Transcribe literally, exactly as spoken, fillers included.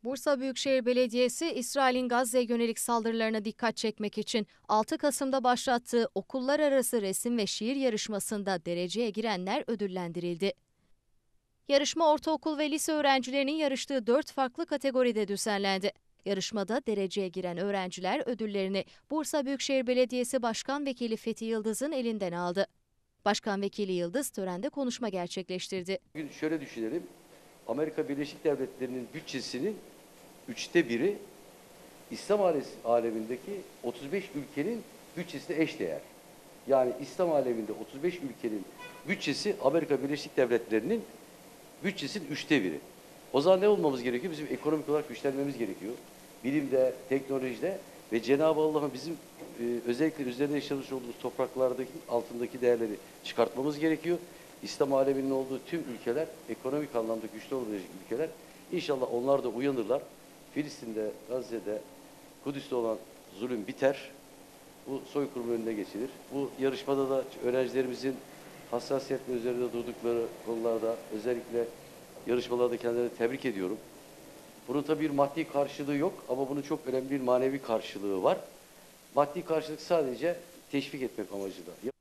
Bursa Büyükşehir Belediyesi, İsrail'in Gazze'ye yönelik saldırılarına dikkat çekmek için altı Kasım'da başlattığı okullar arası resim ve şiir yarışmasında dereceye girenler ödüllendirildi. Yarışma ortaokul ve lise öğrencilerinin yarıştığı dört farklı kategoride düzenlendi. Yarışmada dereceye giren öğrenciler ödüllerini Bursa Büyükşehir Belediyesi Başkan Vekili Fethi Yıldız'ın elinden aldı. Başkan Vekili Yıldız törende konuşma gerçekleştirdi. Bugün şöyle düşünelim, Amerika Birleşik Devletleri'nin bütçesinin üçte biri İslam alemindeki otuz beş ülkenin bütçesine eşdeğer. Yani İslam aleminde otuz beş ülkenin bütçesi Amerika Birleşik Devletleri'nin bütçesinin üçte biri. O zaman ne olmamız gerekiyor? Bizim ekonomik olarak güçlenmemiz gerekiyor. Bilimde, teknolojide ve Cenab-ı Allah'ın bizim e, özellikle üzerinde yaşamış olduğumuz topraklardaki altındaki değerleri çıkartmamız gerekiyor. İslam aleminin olduğu tüm ülkeler, ekonomik anlamda güçlü olabilecek ülkeler, İnşallah onlar da uyanırlar. Filistin'de, Gazze'de, Kudüs'te olan zulüm biter. Bu soykırım önüne geçilir. Bu yarışmada da öğrencilerimizin hassasiyetle üzerinde durdukları konularda özellikle yarışmalarda kendilerini tebrik ediyorum. Bunun tabii bir maddi karşılığı yok ama bunun çok önemli bir manevi karşılığı var. Maddi karşılık sadece teşvik etmek amacıyla.